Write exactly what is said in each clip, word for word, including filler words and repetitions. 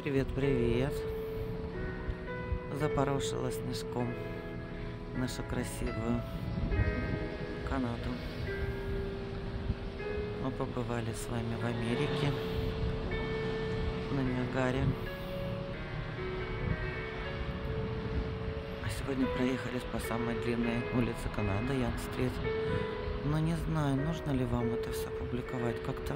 Привет, привет. Запорошила снежком нашу красивую Канаду. Мы побывали с вами в Америке, на Ниагаре. А сегодня проехались по самой длинной улице Канады, Янг-стрит. Но не знаю, нужно ли вам это все публиковать. Как-то,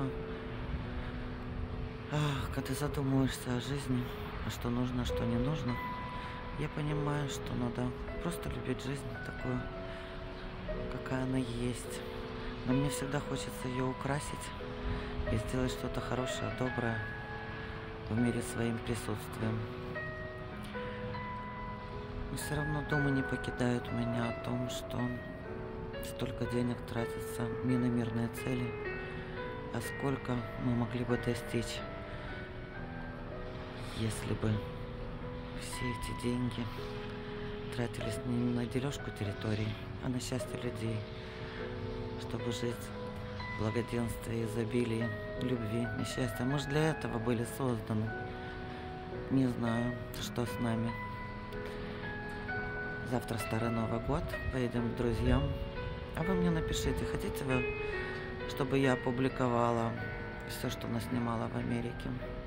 ах, когда задумываешься о жизни, а что нужно, что не нужно, я понимаю, что надо просто любить жизнь такую, какая она есть. Но мне всегда хочется ее украсить и сделать что-то хорошее, доброе в мире своим присутствием. Но все равно думы не покидают меня о том, что столько денег тратится не на мирные цели, а сколько мы могли бы достичь, если бы все эти деньги тратились не на дележку территорий, а на счастье людей, чтобы жить в благоденствии, изобилии, любви и счастья. Мы же для этого были созданы. Не знаю, что с нами. Завтра Старый Новый год, поедем к друзьям. А вы мне напишите, хотите вы, чтобы я опубликовала все, что наснимала в Америке?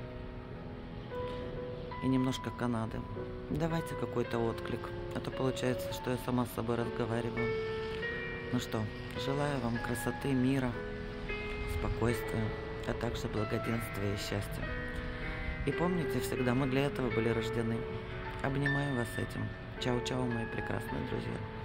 И немножко Канады. Давайте какой-то отклик. А то получается, что я сама с собой разговариваю. Ну что, желаю вам красоты, мира, спокойствия, а также благоденствия и счастья. И помните всегда, мы для этого были рождены. Обнимаю вас этим. Чао-чао, мои прекрасные друзья.